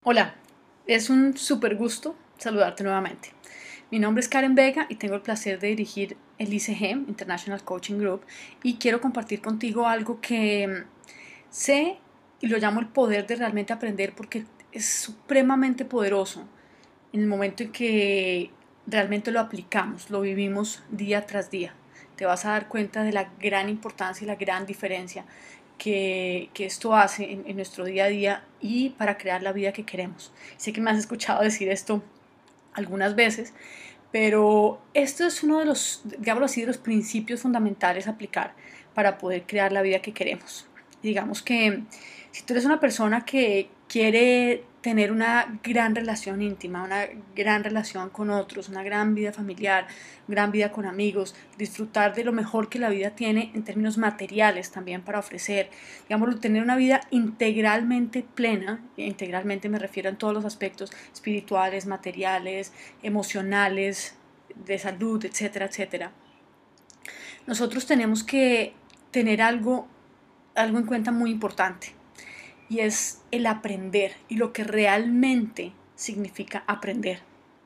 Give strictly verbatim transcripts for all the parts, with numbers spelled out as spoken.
Hola, es un súper gusto saludarte nuevamente. Mi nombre es Karen Vega y tengo el placer de dirigir el I C G, International Coaching Group, y quiero compartir contigo algo que mm, sé y lo llamo el poder de realmente aprender porque es supremamente poderoso en el momento en que realmente lo aplicamos, lo vivimos día tras día. Te vas a dar cuenta de la gran importancia y la gran diferencia que, que esto hace en, en nuestro día a día y para crear la vida que queremos. Sé que me has escuchado decir esto algunas veces, pero esto es uno de los, digámoslo así, de los principios fundamentales a aplicar para poder crear la vida que queremos. Digamos que si tú eres una persona que quiere tener una gran relación íntima, una gran relación con otros, una gran vida familiar, gran vida con amigos, disfrutar de lo mejor que la vida tiene en términos materiales también para ofrecer, digamos, tener una vida integralmente plena, integralmente me refiero en todos los aspectos espirituales, materiales, emocionales, de salud, etcétera, etcétera. Nosotros tenemos que tener algo, algo en cuenta muy importante y es el aprender y lo que realmente significa aprender.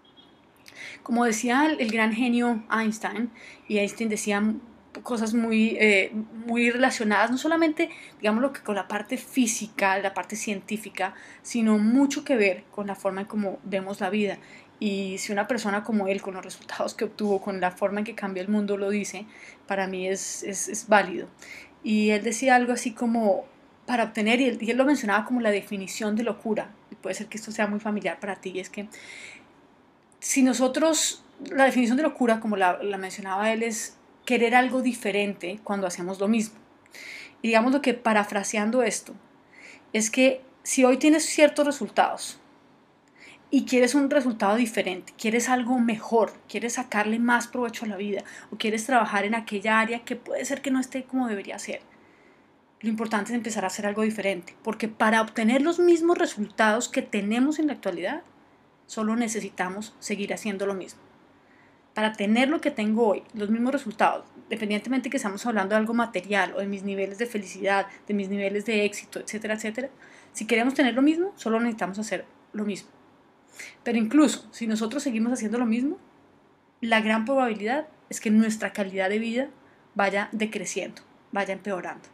Como decía el, el gran genio Einstein, y Einstein decía cosas muy, eh, muy relacionadas, no solamente, digamos, lo que con la parte física, la parte científica, sino mucho que ver con la forma en cómo vemos la vida. Y si una persona como él, con los resultados que obtuvo, con la forma en que cambió el mundo, lo dice, para mí es, es, es válido. Y él decía algo así como, para obtener, y él, y él lo mencionaba como la definición de locura, y puede ser que esto sea muy familiar para ti, y es que si nosotros, la definición de locura, como la, la mencionaba él, es querer algo diferente cuando hacemos lo mismo. Y digamos lo que parafraseando esto, es que si hoy tienes ciertos resultados y quieres un resultado diferente, quieres algo mejor, quieres sacarle más provecho a la vida o quieres trabajar en aquella área que puede ser que no esté como debería ser, lo importante es empezar a hacer algo diferente, porque para obtener los mismos resultados que tenemos en la actualidad, solo necesitamos seguir haciendo lo mismo. Para tener lo que tengo hoy, los mismos resultados, independientemente que estamos hablando de algo material o de mis niveles de felicidad, de mis niveles de éxito, etcétera, etcétera, si queremos tener lo mismo, solo necesitamos hacer lo mismo. Pero incluso si nosotros seguimos haciendo lo mismo, la gran probabilidad es que nuestra calidad de vida vaya decreciendo, vaya empeorando.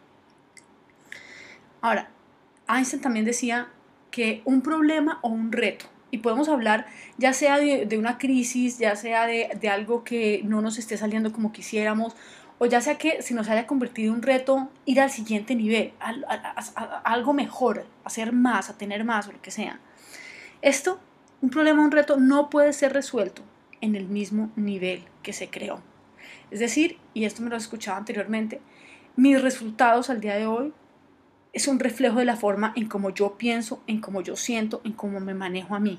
Ahora, Einstein también decía que un problema o un reto, y podemos hablar ya sea de, de una crisis, ya sea de, de algo que no nos esté saliendo como quisiéramos, o ya sea que se nos haya convertido en un reto ir al siguiente nivel, a, a, a, a algo mejor, a hacer más, a tener más o lo que sea. Esto, un problema o un reto, no puede ser resuelto en el mismo nivel que se creó. Es decir, y esto me lo he escuchado anteriormente, mis resultados al día de hoy es un reflejo de la forma en cómo yo pienso, en cómo yo siento, en cómo me manejo a mí.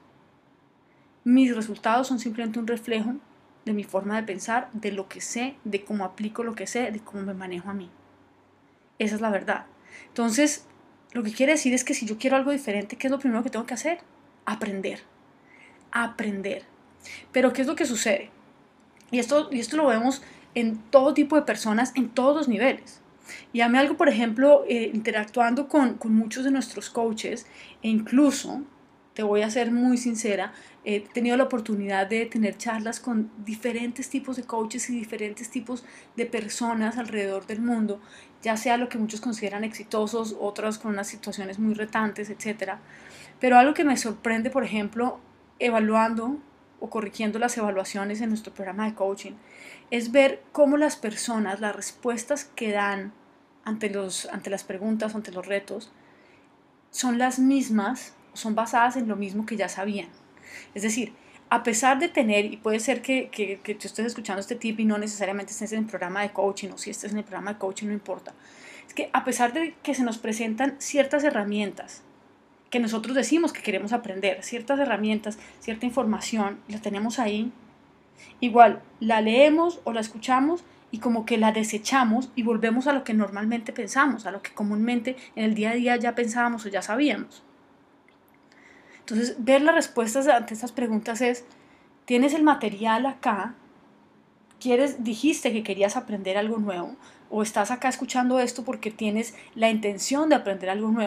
Mis resultados son simplemente un reflejo de mi forma de pensar, de lo que sé, de cómo aplico lo que sé, de cómo me manejo a mí. Esa es la verdad. Entonces, lo que quiere decir es que si yo quiero algo diferente, ¿qué es lo primero que tengo que hacer? Aprender. Aprender. Pero ¿qué es lo que sucede? Y esto, y esto lo vemos en todo tipo de personas, en todos los niveles. Y a mí algo, por ejemplo, eh, interactuando con, con muchos de nuestros coaches, e incluso, te voy a ser muy sincera, he tenido la oportunidad de tener charlas con diferentes tipos de coaches y diferentes tipos de personas alrededor del mundo, ya sea lo que muchos consideran exitosos, otras con unas situaciones muy retantes, etcétera. Pero algo que me sorprende, por ejemplo, evaluando o corrigiendo las evaluaciones en nuestro programa de coaching, es ver cómo las personas, las respuestas que dan ante, los, ante las preguntas, ante los retos, son las mismas, son basadas en lo mismo que ya sabían. Es decir, a pesar de tener, y puede ser que, que, que tú estés escuchando este tip y no necesariamente estés en el programa de coaching, o si estés en el programa de coaching, no importa, es que a pesar de que se nos presentan ciertas herramientas que nosotros decimos que queremos aprender, ciertas herramientas, cierta información, la tenemos ahí, igual la leemos o la escuchamos y como que la desechamos y volvemos a lo que normalmente pensamos, a lo que comúnmente en el día a día ya pensábamos o ya sabíamos. Entonces, ver las respuestas ante estas preguntas es, ¿tienes el material acá? ¿Quieres, dijiste que querías aprender algo nuevo? ¿O estás acá escuchando esto porque tienes la intención de aprender algo nuevo?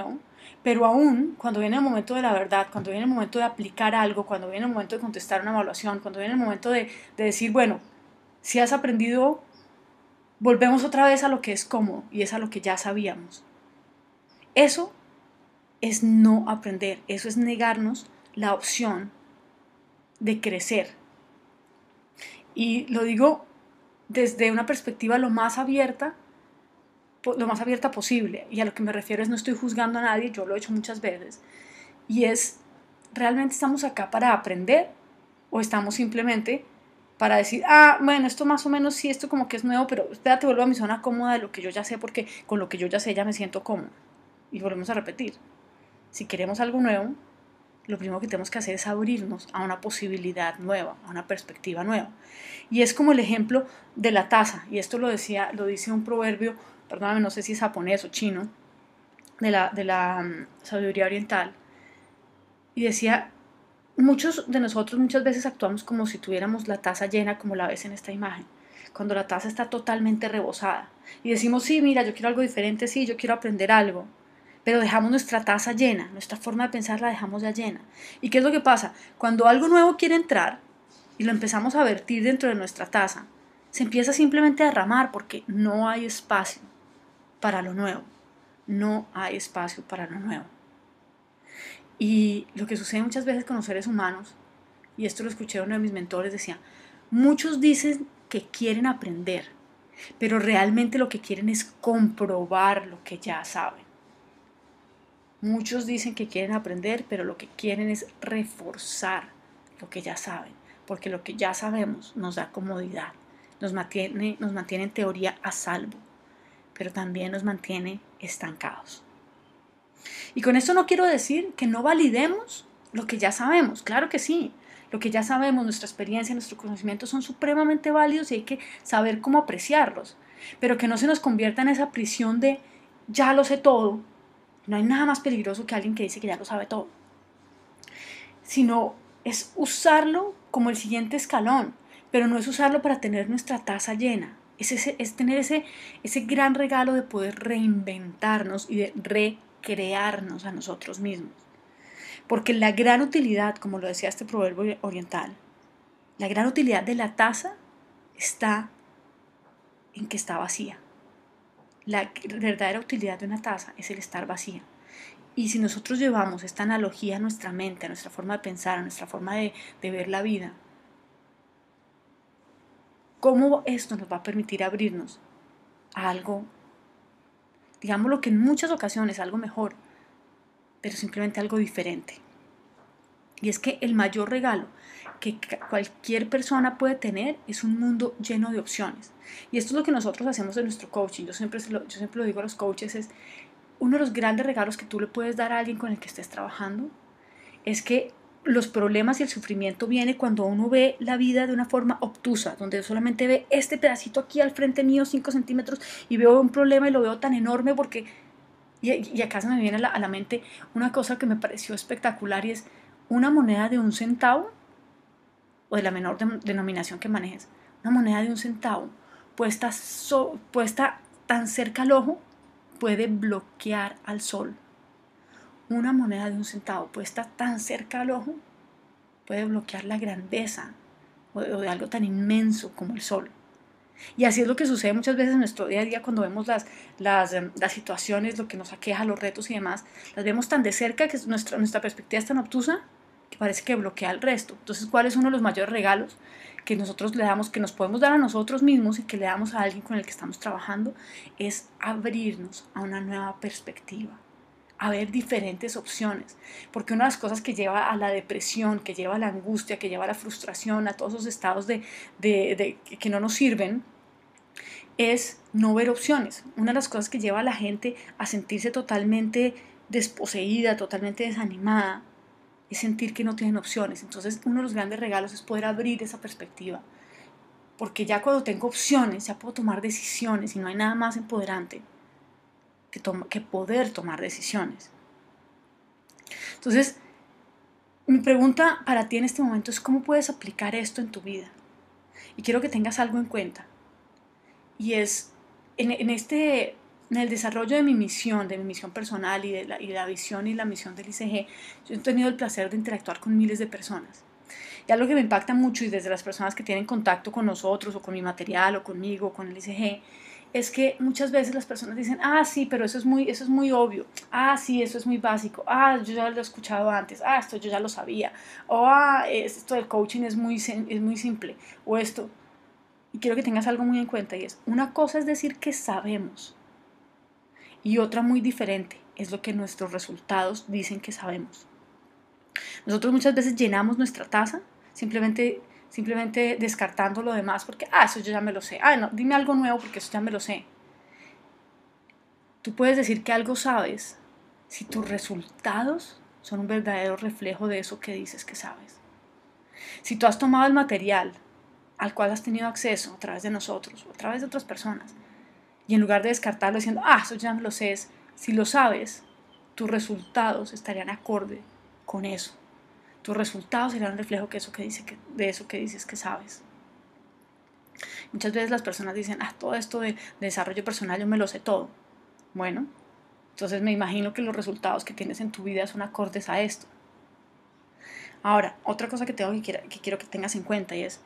Pero aún cuando viene el momento de la verdad, cuando viene el momento de aplicar algo, cuando viene el momento de contestar una evaluación, cuando viene el momento de, de decir, bueno, si has aprendido, volvemos otra vez a lo que es cómodo y es a lo que ya sabíamos. Eso es no aprender, eso es negarnos la opción de crecer. Y lo digo desde una perspectiva lo más abierta, lo más abierta posible. Y a lo que me refiero es no estoy juzgando a nadie, yo lo he hecho muchas veces. Y es, ¿realmente estamos acá para aprender? ¿O estamos simplemente para decir, ah, bueno, esto más o menos sí, esto como que es nuevo, pero espérate, vuelvo a mi zona cómoda de lo que yo ya sé, porque con lo que yo ya sé ya me siento cómodo? Y volvemos a repetir. Si queremos algo nuevo, lo primero que tenemos que hacer es abrirnos a una posibilidad nueva, a una perspectiva nueva. Y es como el ejemplo de la taza, y esto lo, decía, lo dice un proverbio, perdóname, no sé si es japonés o chino, de la, de la um, sabiduría oriental, y decía, muchos de nosotros muchas veces actuamos como si tuviéramos la taza llena, como la ves en esta imagen, cuando la taza está totalmente rebosada, y decimos, sí, mira, yo quiero algo diferente, sí, yo quiero aprender algo, pero dejamos nuestra taza llena, nuestra forma de pensar la dejamos ya llena. ¿Y qué es lo que pasa? Cuando algo nuevo quiere entrar y lo empezamos a vertir dentro de nuestra taza, se empieza simplemente a derramar porque no hay espacio para lo nuevo. No hay espacio para lo nuevo. Y lo que sucede muchas veces con los seres humanos, y esto lo escuché a uno de mis mentores, decía, muchos dicen que quieren aprender, pero realmente lo que quieren es comprobar lo que ya saben. Muchos dicen que quieren aprender, pero lo que quieren es reforzar lo que ya saben, porque lo que ya sabemos nos da comodidad, nos mantiene, nos mantiene en teoría a salvo, pero también nos mantiene estancados. Y con esto no quiero decir que no validemos lo que ya sabemos, claro que sí. Lo que ya sabemos, nuestra experiencia, nuestro conocimiento son supremamente válidos y hay que saber cómo apreciarlos, pero que no se nos convierta en esa prisión de ya lo sé todo. No hay nada más peligroso que alguien que dice que ya lo sabe todo, sino es usarlo como el siguiente escalón, pero no es usarlo para tener nuestra taza llena, es, ese, es tener ese, ese gran regalo de poder reinventarnos y de recrearnos a nosotros mismos. Porque la gran utilidad, como lo decía este proverbio oriental, la gran utilidad de la taza está en que está vacía. La verdadera utilidad de una taza es el estar vacía. Y si nosotros llevamos esta analogía a nuestra mente, a nuestra forma de pensar, a nuestra forma de, de ver la vida, ¿cómo esto nos va a permitir abrirnos a algo, digámoslo que en muchas ocasiones algo mejor, pero simplemente algo diferente? Y es que el mayor regalo que cualquier persona puede tener es un mundo lleno de opciones. Y esto es lo que nosotros hacemos en nuestro coaching. Yo siempre lo, yo siempre lo digo a los coaches, es uno de los grandes regalos que tú le puedes dar a alguien con el que estés trabajando es que los problemas y el sufrimiento viene cuando uno ve la vida de una forma obtusa, donde solamente ve este pedacito aquí al frente mío, cinco centímetros, y veo un problema y lo veo tan enorme porque... Y, y acá se me viene a la, a la mente una cosa que me pareció espectacular y es una moneda de un centavo, o de la menor de, denominación que manejes, una moneda de un centavo puesta, so, puesta tan cerca al ojo puede bloquear al sol. Una moneda de un centavo puesta tan cerca al ojo puede bloquear la grandeza o de, o de algo tan inmenso como el sol. Y así es lo que sucede muchas veces en nuestro día a día cuando vemos las, las, las situaciones, lo que nos aqueja, los retos y demás. Las vemos tan de cerca que nuestra, nuestra perspectiva es tan obtusa que parece que bloquea el resto. Entonces, ¿cuál es uno de los mayores regalos que nosotros le damos, que nos podemos dar a nosotros mismos y que le damos a alguien con el que estamos trabajando? Es abrirnos a una nueva perspectiva, a ver diferentes opciones, porque una de las cosas que lleva a la depresión, que lleva a la angustia, que lleva a la frustración, a todos esos estados de, de, de, que no nos sirven, es no ver opciones. Una de las cosas que lleva a la gente a sentirse totalmente desposeída, totalmente desanimada, es sentir que no tienen opciones. Entonces, uno de los grandes regalos es poder abrir esa perspectiva, porque ya cuando tengo opciones, ya puedo tomar decisiones y no hay nada más empoderante que, toma, que poder tomar decisiones. Entonces, mi pregunta para ti en este momento es ¿cómo puedes aplicar esto en tu vida? Y quiero que tengas algo en cuenta. Y es, en, en este en el desarrollo de mi misión, de mi misión personal y de la, y la visión y la misión del I C G, yo he tenido el placer de interactuar con miles de personas. Y algo que me impacta mucho, y desde las personas que tienen contacto con nosotros o con mi material o conmigo o con el I C G, es que muchas veces las personas dicen, ah, sí, pero eso es muy, eso es muy obvio, ah, sí, eso es muy básico, ah, yo ya lo he escuchado antes, ah, esto yo ya lo sabía, o ah, esto del coaching es muy, es muy simple, o esto. Y quiero que tengas algo muy en cuenta, y es, una cosa es decir que sabemos, y otra muy diferente es lo que nuestros resultados dicen que sabemos. Nosotros muchas veces llenamos nuestra taza simplemente, simplemente descartando lo demás porque, ah, eso yo ya me lo sé. Ah, no, dime algo nuevo porque eso ya me lo sé. Tú puedes decir que algo sabes si tus resultados son un verdadero reflejo de eso que dices que sabes. Si tú has tomado el material al cual has tenido acceso a través de nosotros o a través de otras personas y en lugar de descartarlo diciendo, ah, eso ya me lo sé, si lo sabes, tus resultados estarían acorde con eso. Tus resultados serán un reflejo que eso que dice que, de eso que dices que sabes. Muchas veces las personas dicen, ah, todo esto de, de desarrollo personal yo me lo sé todo. Bueno, entonces me imagino que los resultados que tienes en tu vida son acordes a esto. Ahora, otra cosa que, tengo que, quiera, que quiero que tengas en cuenta y es,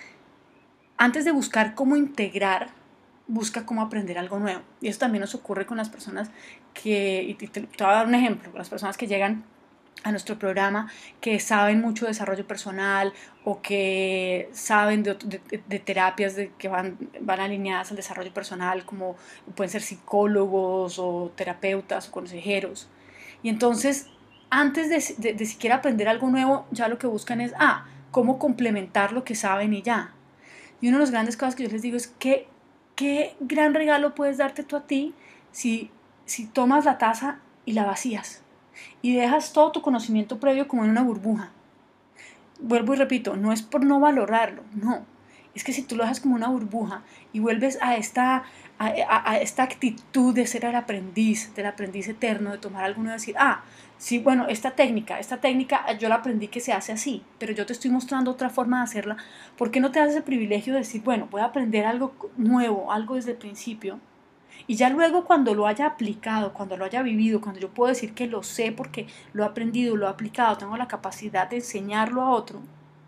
antes de buscar cómo integrar, busca cómo aprender algo nuevo. Y eso también nos ocurre con las personas que, y te, te voy a dar un ejemplo, las personas que llegan a nuestro programa que saben mucho de desarrollo personal o que saben de, de, de terapias de, que van, van alineadas al desarrollo personal, como pueden ser psicólogos o terapeutas o consejeros. Y entonces, antes de, de, de siquiera aprender algo nuevo, ya lo que buscan es, ah, cómo complementar lo que saben y ya. Y una de las grandes cosas que yo les digo es que qué gran regalo puedes darte tú a ti si, si tomas la taza y la vacías y dejas todo tu conocimiento previo como en una burbuja. Vuelvo y repito, no es por no valorarlo, no. Es que si tú lo dejas como una burbuja y vuelves a esta, a, a, a esta actitud de ser el aprendiz, del aprendiz eterno, de tomar alguno y decir, ah, sí, bueno, esta técnica, esta técnica yo la aprendí que se hace así, pero yo te estoy mostrando otra forma de hacerla. ¿Por qué no te das el privilegio de decir, bueno, voy a aprender algo nuevo, algo desde el principio? Y ya luego cuando lo haya aplicado, cuando lo haya vivido, cuando yo puedo decir que lo sé porque lo he aprendido, lo he aplicado, tengo la capacidad de enseñarlo a otro,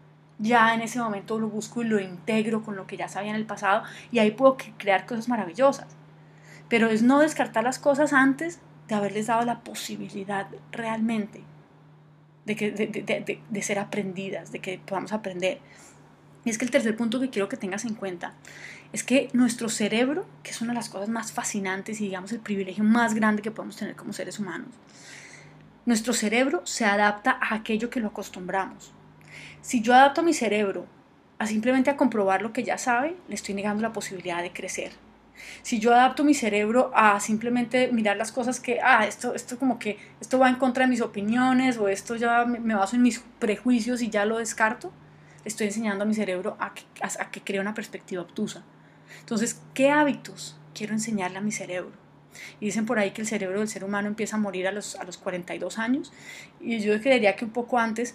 ya en ese momento lo busco y lo integro con lo que ya sabía en el pasado y ahí puedo crear cosas maravillosas. Pero es no descartar las cosas antes de haberles dado la posibilidad realmente de, que, de, de, de, de ser aprendidas, de que podamos aprender. Y es que el tercer punto que quiero que tengas en cuenta es que nuestro cerebro, que es una de las cosas más fascinantes y digamos el privilegio más grande que podemos tener como seres humanos, nuestro cerebro se adapta a aquello que lo acostumbramos. Si yo adapto a mi cerebro a simplemente a comprobar lo que ya sabe, le estoy negando la posibilidad de crecer. Si yo adapto mi cerebro a simplemente mirar las cosas que, ah, esto, esto como que, esto va en contra de mis opiniones o esto ya me baso en mis prejuicios y ya lo descarto, le estoy enseñando a mi cerebro a que, a, a que cree una perspectiva obtusa. Entonces, ¿qué hábitos quiero enseñarle a mi cerebro? Y dicen por ahí que el cerebro del ser humano empieza a morir a los, a los cuarenta y dos años, y yo creería que un poco antes,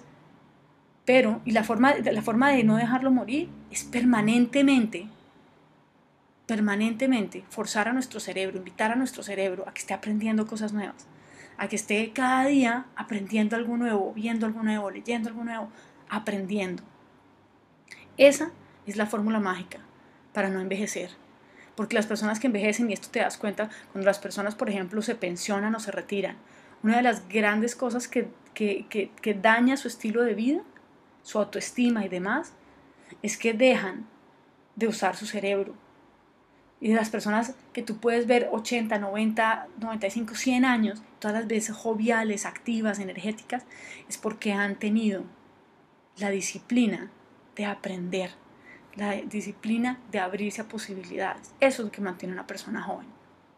pero, y la forma, la forma de no dejarlo morir es permanentemente, permanentemente forzar a nuestro cerebro, invitar a nuestro cerebro a que esté aprendiendo cosas nuevas, a que esté cada día aprendiendo algo nuevo, viendo algo nuevo, leyendo algo nuevo, aprendiendo. Esa es la fórmula mágica para no envejecer. Porque las personas que envejecen, y esto te das cuenta, cuando las personas, por ejemplo, se pensionan o se retiran, una de las grandes cosas que, que, que, que daña su estilo de vida, su autoestima y demás, es que dejan de usar su cerebro. Y de las personas que tú puedes ver ochenta, noventa, noventa y cinco, cien años, todas las veces joviales, activas, energéticas, es porque han tenido la disciplina de aprender, la disciplina de abrirse a posibilidades. Eso es lo que mantiene a una persona joven.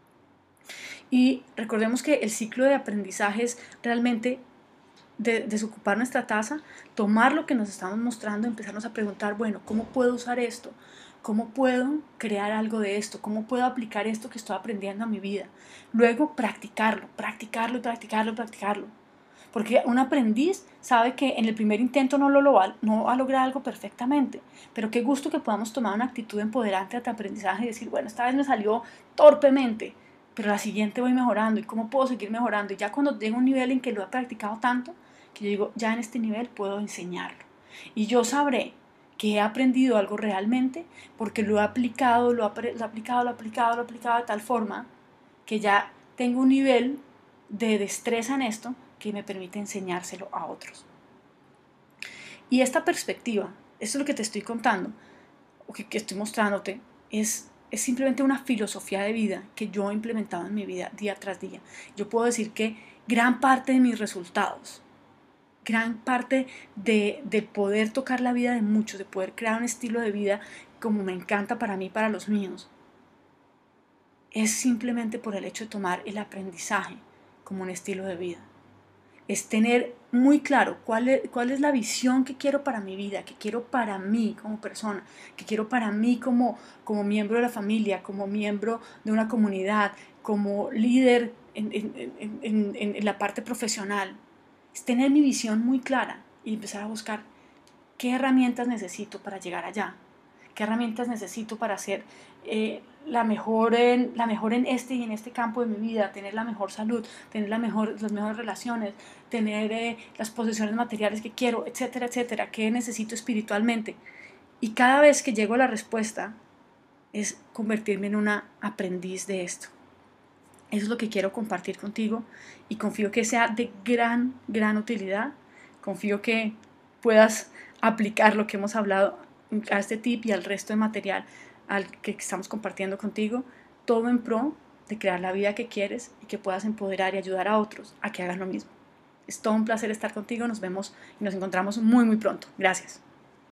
Y recordemos que el ciclo de aprendizaje es realmente de desocupar nuestra taza, tomar lo que nos estamos mostrando, empezarnos a preguntar, bueno, ¿cómo puedo usar esto? ¿Cómo puedo crear algo de esto? ¿Cómo puedo aplicar esto que estoy aprendiendo a mi vida? Luego practicarlo, practicarlo, practicarlo, practicarlo. Porque un aprendiz sabe que en el primer intento no, lo, lo va, no va a lograr algo perfectamente, pero qué gusto que podamos tomar una actitud empoderante de aprendizaje y decir, bueno, esta vez me salió torpemente, pero la siguiente voy mejorando, y cómo puedo seguir mejorando, y ya cuando llego a un nivel en que lo he practicado tanto, que yo digo, ya en este nivel puedo enseñarlo, y yo sabré que he aprendido algo realmente, porque lo he aplicado, lo he, lo he aplicado, lo he aplicado, lo he aplicado de tal forma, que ya tengo un nivel de destreza en esto, que me permite enseñárselo a otros. Y esta perspectiva, esto es lo que te estoy contando, o que, que estoy mostrándote, es, es simplemente una filosofía de vida que yo he implementado en mi vida día tras día. Yo puedo decir que gran parte de mis resultados, gran parte de, de poder tocar la vida de muchos, de poder crear un estilo de vida como me encanta para mí y para los míos, es simplemente por el hecho de tomar el aprendizaje como un estilo de vida. Es tener muy claro cuál es, cuál es la visión que quiero para mi vida, que quiero para mí como persona, que quiero para mí como, como miembro de la familia, como miembro de una comunidad, como líder en, en, en, en, en la parte profesional. Es tener mi visión muy clara y empezar a buscar qué herramientas necesito para llegar allá, qué herramientas necesito para ser eh, la, mejor en, la mejor en este y en este campo de mi vida, tener la mejor salud, tener la mejor, las mejores relaciones, tener eh, las posesiones materiales que quiero, etcétera, etcétera, qué necesito espiritualmente. Y cada vez que llego a la respuesta es convertirme en una aprendiz de esto. Eso es lo que quiero compartir contigo y confío que sea de gran, gran utilidad. Confío que puedas aplicar lo que hemos hablado a este tip y al resto de material al que estamos compartiendo contigo, todo en pro de crear la vida que quieres y que puedas empoderar y ayudar a otros a que hagan lo mismo. Es todo un placer estar contigo, nos vemos y nos encontramos muy muy pronto. Gracias.